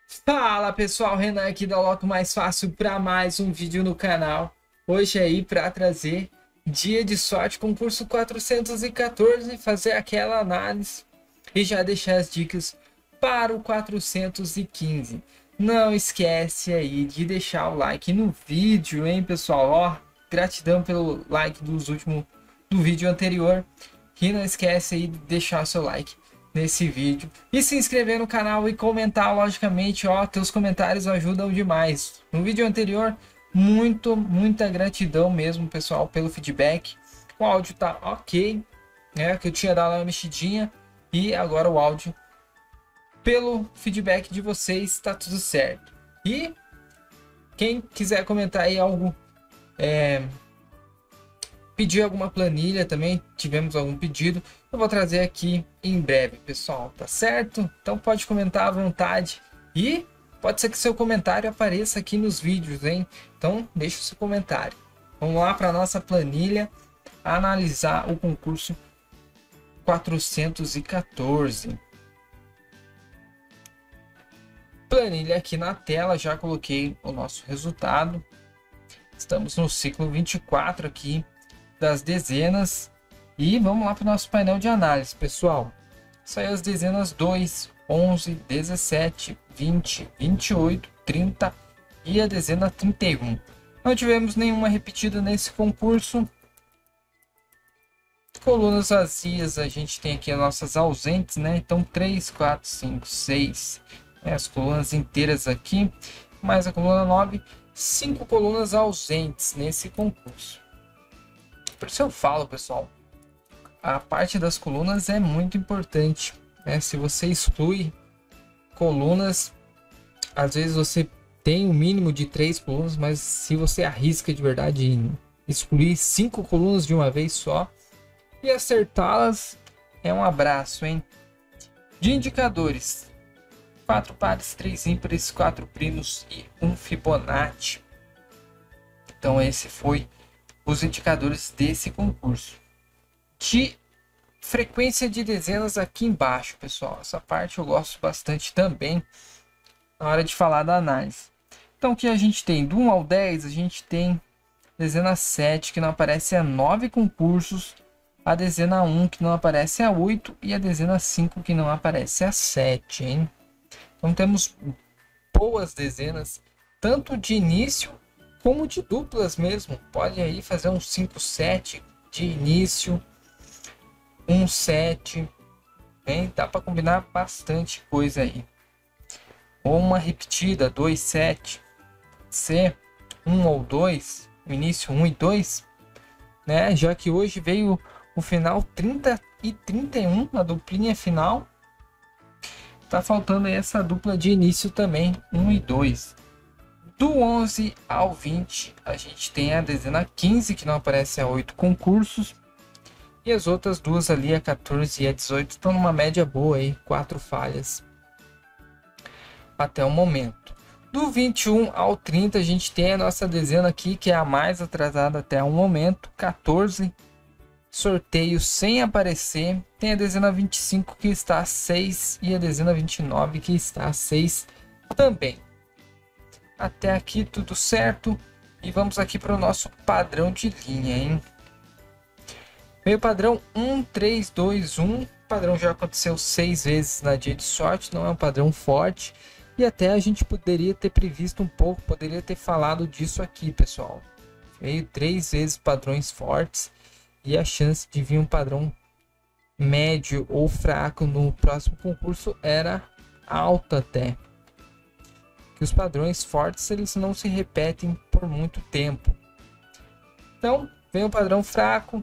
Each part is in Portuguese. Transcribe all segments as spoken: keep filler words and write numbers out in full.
Fala pessoal, Renan aqui da Loco Mais Fácil para mais um vídeo no canal. Hoje aí para trazer dia de sorte, concurso quatrocentos e quatorze, fazer aquela análise e já deixar as dicas para o quatrocentos e quinze. Não esquece aí de deixar o like no vídeo, hein pessoal? Ó, gratidão pelo like dos últimos do vídeo anterior. E não esquece aí de deixar o seu like nesse vídeo e se inscrever no canal e comentar, logicamente, ó, teus comentários ajudam demais. No vídeo anterior, muito, muita gratidão mesmo, pessoal, pelo feedback. O áudio tá ok, né, que eu tinha dado uma mexidinha e agora o áudio, pelo feedback de vocês, tá tudo certo. E quem quiser comentar aí algo, é, pedir alguma planilha também, tivemos algum pedido, eu vou trazer aqui em breve, pessoal, tá certo? Então pode comentar à vontade e pode ser que seu comentário apareça aqui nos vídeos, hein? Então deixa o seu comentário. Vamos lá para nossa planilha analisar o concurso quatrocentos e quatorze. Planilha aqui na tela, já coloquei o nosso resultado. Estamos no ciclo vinte e quatro aqui das dezenas e vamos lá para o nosso painel de análise, pessoal. Saiu as dezenas dois, onze, dezessete, vinte, vinte e oito, trinta e a dezena trinta e um. Não tivemos nenhuma repetida nesse concurso. Colunas vazias, a gente tem aqui as nossas ausentes, né? Então três, quatro, cinco, seis, né? As colunas inteiras aqui, mais a coluna nove, cinco colunas ausentes nesse concurso. Por isso eu falo, pessoal, a parte das colunas é muito importante, né? Se você exclui colunas, às vezes você tem um mínimo de três colunas, mas se você arrisca de verdade em excluir cinco colunas de uma vez só e acertá-las, é um abraço, hein? De indicadores: quatro pares, três ímpares, quatro primos e um Fibonacci. Então esse foi os indicadores desse concurso. De frequência de dezenas aqui embaixo, pessoal, essa parte eu gosto bastante também na hora de falar da análise. Então o que a gente tem do um ao dez, a gente tem dezena sete que não aparece a nove concursos, a dezena um que não aparece a oito e a dezena cinco que não aparece a sete, hein? Então temos boas dezenas, tanto de início como de duplas mesmo. Pode aí fazer um cinco sete de início, um sete, hein? Dá para combinar bastante coisa aí. Ou uma repetida, dois sete, ser um ou dois, o início um e dois, né? Já que hoje veio o final trinta e trinta e um, a duplinha final. Tá faltando aí essa dupla de início também, um e dois. Do onze ao vinte, a gente tem a dezena quinze, que não aparece a oito concursos. E as outras duas ali, a quatorze e a dezoito, estão numa média boa aí, quatro falhas até o momento. Do vinte e um ao trinta, a gente tem a nossa dezena aqui, que é a mais atrasada até o momento, quatorze. Sorteio sem aparecer. Tem a dezena vinte e cinco, que está a seis, e a dezena vinte e nove, que está a seis também. Até aqui tudo certo. E vamos aqui para o nosso padrão de linha, hein? Meio padrão um, três, dois, um. O padrão já aconteceu seis vezes na dia de sorte. Não é um padrão forte. E até a gente poderia ter previsto um pouco. Poderia ter falado disso aqui, pessoal. Veio três vezes padrões fortes. E a chance de vir um padrão médio ou fraco no próximo concurso era alta até. Que os padrões fortes, eles não se repetem por muito tempo. Então, vem o padrão fraco.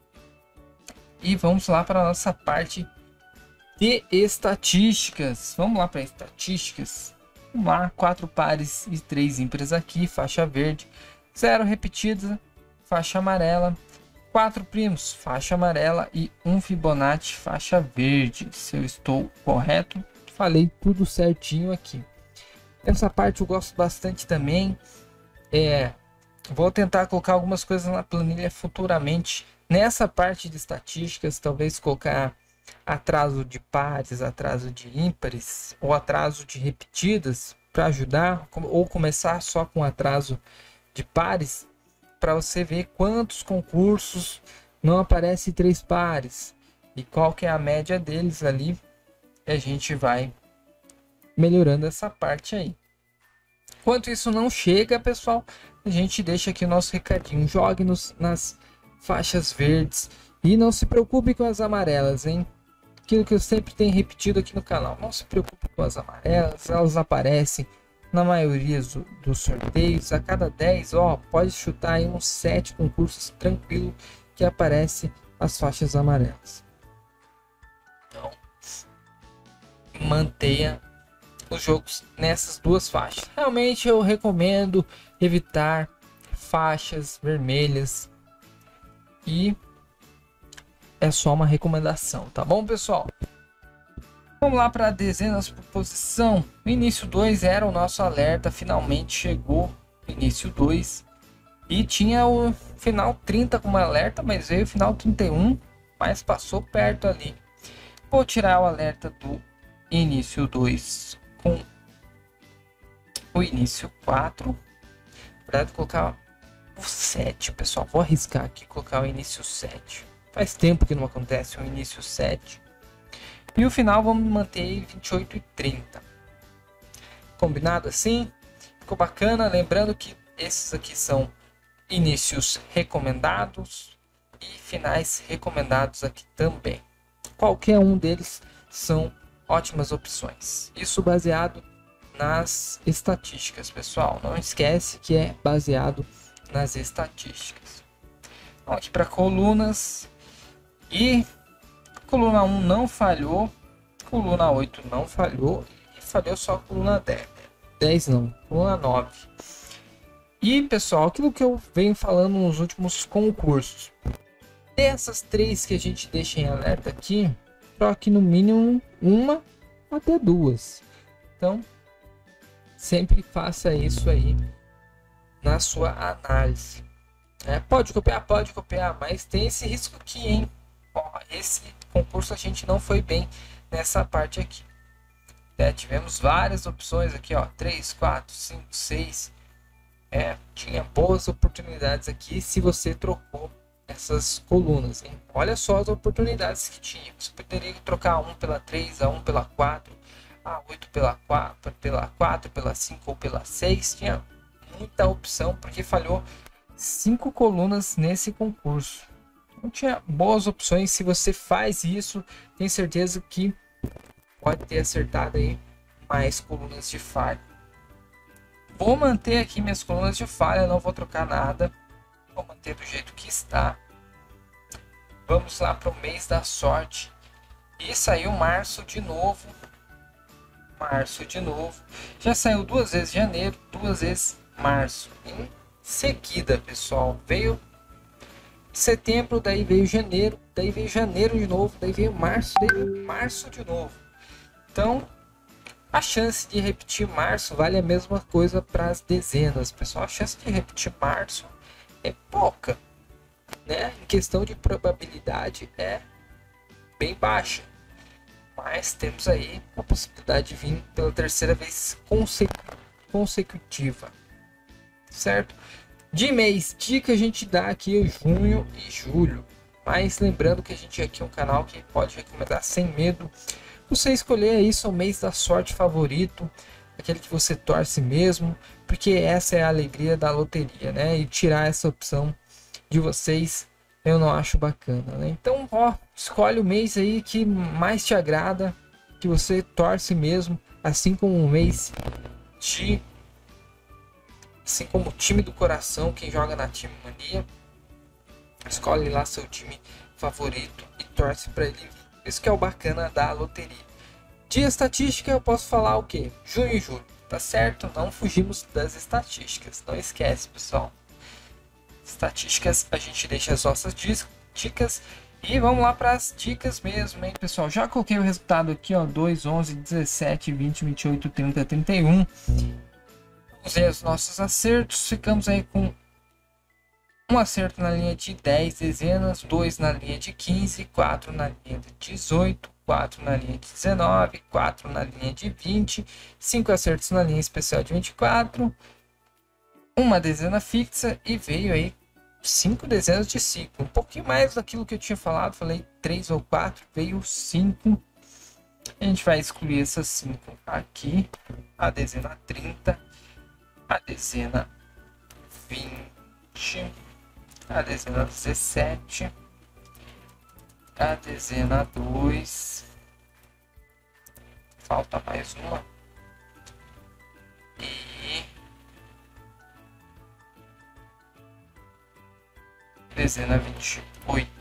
E vamos lá para a nossa parte de estatísticas. Vamos lá para estatísticas. Vamos lá, quatro pares e três ímpares aqui, faixa verde. Zero repetida, faixa amarela. Quatro primos, faixa amarela, e um Fibonacci, faixa verde. Se eu estou correto, falei tudo certinho aqui. Essa parte eu gosto bastante também. É, vou tentar colocar algumas coisas na planilha futuramente. Nessa parte de estatísticas, talvez colocar atraso de pares, atraso de ímpares ou atraso de repetidas para ajudar, ou começar só com atraso de pares para você ver quantos concursos não aparece três pares e qual que é a média deles ali. A gente vai melhorando essa parte aí. Enquanto isso não chega, pessoal, a gente deixa aqui o nosso recadinho. Jogue nos, nas faixas verdes e não se preocupe com as amarelas, hein? Aquilo que eu sempre tenho repetido aqui no canal. Não se preocupe com as amarelas, elas aparecem na maioria do, dos sorteios. A cada dez, ó, pode chutar aí uns sete concursos tranquilo que aparece as faixas amarelas. Então, mantenha os jogos nessas duas faixas. Realmente eu recomendo evitar faixas vermelhas e é só uma recomendação, tá bom, pessoal? Vamos lá para dezenas por posição. O início dois era o nosso alerta, finalmente chegou o início dois e tinha o final trinta como alerta, mas veio o final trinta e um, mas passou perto ali. Vou tirar o alerta do início dois com o início quatro, para colocar o sete, pessoal. Vou arriscar aqui colocar o início sete. Faz tempo que não acontece o início sete. E o final vamos manter vinte e oito e trinta. Combinado assim? Ficou bacana? Lembrando que esses aqui são inícios recomendados e finais recomendados aqui também. Qualquer um deles são ótimas opções. Isso baseado nas estatísticas, pessoal. Não esquece que é baseado nas estatísticas. Então, aqui para colunas. E coluna um não falhou. Coluna oito não falhou. E falhou só a coluna dez. dez não, coluna nove. E, pessoal, aquilo que eu venho falando nos últimos concursos. Dessas três que a gente deixa em alerta aqui, troque no mínimo uma até duas. Então, sempre faça isso aí na sua análise. É, pode copiar, pode copiar, mas tem esse risco aqui, hein? Ó, esse concurso a gente não foi bem nessa parte aqui. É, tivemos várias opções aqui, ó, três, quatro, cinco, seis. É, tinha boas oportunidades aqui se você trocou essas colunas, hein? Olha só as oportunidades que tinha. Você poderia trocar um pela três, a um pela quatro, a oito pela quatro, pela quatro, pela cinco ou pela seis. Tinha muita opção porque falhou cinco colunas nesse concurso. Não tinha boas opções. Se você faz isso, tenho certeza que pode ter acertado aí mais colunas de falha. Vou manter aqui minhas colunas de falha, não vou trocar nada. Vou manter do jeito que está. Vamos lá para o mês da sorte. E saiu março de novo. Março de novo. Já saiu duas vezes janeiro, duas vezes março. Em seguida, pessoal, veio setembro, daí veio janeiro, daí veio janeiro de novo, daí veio março, daí veio março de novo. Então, a chance de repetir março vale a mesma coisa para as dezenas, pessoal. A chance de repetir março é pouca, né? Em questão de probabilidade é bem baixa, mas temos aí a possibilidade de vir pela terceira vez consecutiva, certo? De mês, dica a gente dá aqui junho e julho, mas lembrando que a gente aqui é um canal que pode recomendar sem medo. Você escolher aí seu mês da sorte favorito, aquele que você torce mesmo, porque essa é a alegria da loteria, né? E tirar essa opção de vocês eu não acho bacana, né? Então, ó, escolhe o mês aí que mais te agrada, que você torce mesmo, assim como o mês de, assim como o time do coração, quem joga na Time Mania, escolhe lá seu time favorito e torce para ele. Isso que é o bacana da loteria. De estatística eu posso falar o que? Junho e julho, tá certo? Não fugimos das estatísticas, não esquece, pessoal. Estatísticas, a gente deixa as nossas dicas e vamos lá para as dicas mesmo, hein, pessoal? Já coloquei o resultado aqui, ó, dois, onze, dezessete, vinte, vinte e oito, trinta, trinta e um. Vamos ver os nossos acertos, ficamos aí com Um acerto na linha de dez dezenas, dois na linha de quinze, quatro na linha de dezoito, quatro na linha de dezenove, quatro na linha de vinte, cinco acertos na linha especial de vinte e quatro, uma dezena fixa e veio aí cinco dezenas de ciclo. Um pouquinho mais daquilo que eu tinha falado, falei três ou quatro, veio cinco. A gente vai excluir essas cinco aqui, a dezena trinta, a dezena vinte, a dezena dezessete, a dezena dois, falta mais uma, e dezena vinte e oito.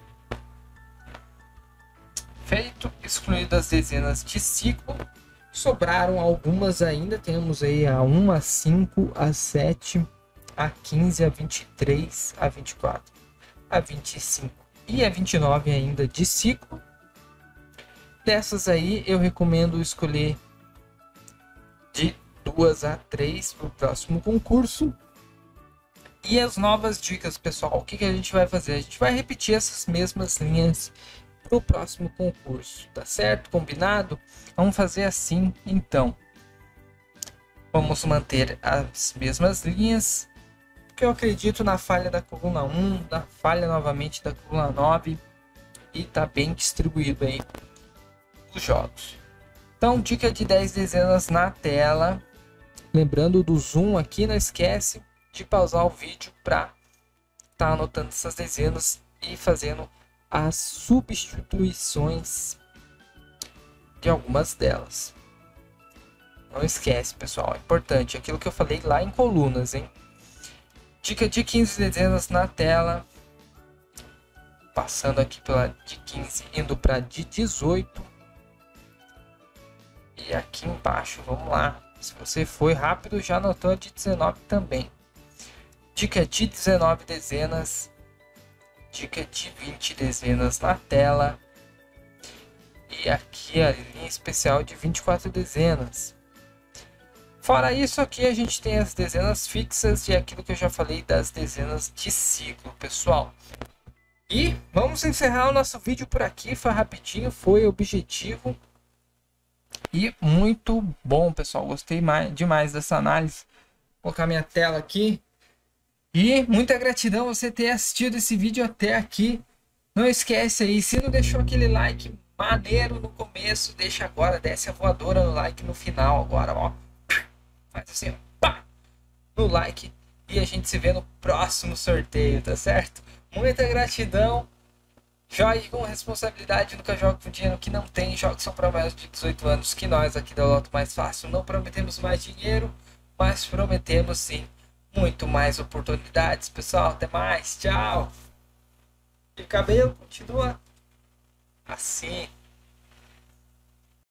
Feito, excluídas as dezenas de ciclo, sobraram algumas ainda, temos aí a um, a cinco, a sete, a quinze, a vinte e três, a vinte e quatro, a vinte e cinco e a vinte e nove ainda de ciclo. Dessas aí eu recomendo escolher de duas a três para o próximo concurso. E as novas dicas, pessoal, o que, que a gente vai fazer? A gente vai repetir essas mesmas linhas para o próximo concurso, tá certo? Combinado? Vamos fazer assim, então. Vamos manter as mesmas linhas, porque eu acredito na falha da coluna um, na falha novamente da coluna nove, e tá bem distribuído aí os jogos. Então, dica de dez dezenas na tela. Lembrando do zoom aqui, não esquece de pausar o vídeo para estar tá anotando essas dezenas e fazendo as substituições de algumas delas. Não esquece, pessoal, é importante aquilo que eu falei lá em colunas, hein? Dica de quinze dezenas na tela, passando aqui pela de quinze, indo para de dezoito, e aqui embaixo, vamos lá, se você foi rápido já anotou a de dezenove também. Dica de dezenove dezenas, dica de vinte dezenas na tela, e aqui a linha especial de vinte e quatro dezenas. Fora isso, aqui a gente tem as dezenas fixas e aquilo que eu já falei das dezenas de ciclo, pessoal. E vamos encerrar o nosso vídeo por aqui, foi rapidinho, foi objetivo e muito bom, pessoal. Gostei mais, demais dessa análise. Vou colocar minha tela aqui. E muita gratidão você ter assistido esse vídeo até aqui. Não esquece aí, se não deixou aquele like maneiro no começo, deixa agora, desce a voadora no like no final agora, ó. Faz assim, ó, pá, no like, e a gente se vê no próximo sorteio, tá certo? Muita gratidão. Jogue com responsabilidade, nunca jogue com dinheiro que não tem. Jogos são para maiores de dezoito anos, que nós aqui da Loto Mais Fácil não prometemos mais dinheiro, mas prometemos sim muito mais oportunidades, pessoal. Até mais, tchau. E o cabelo continua assim.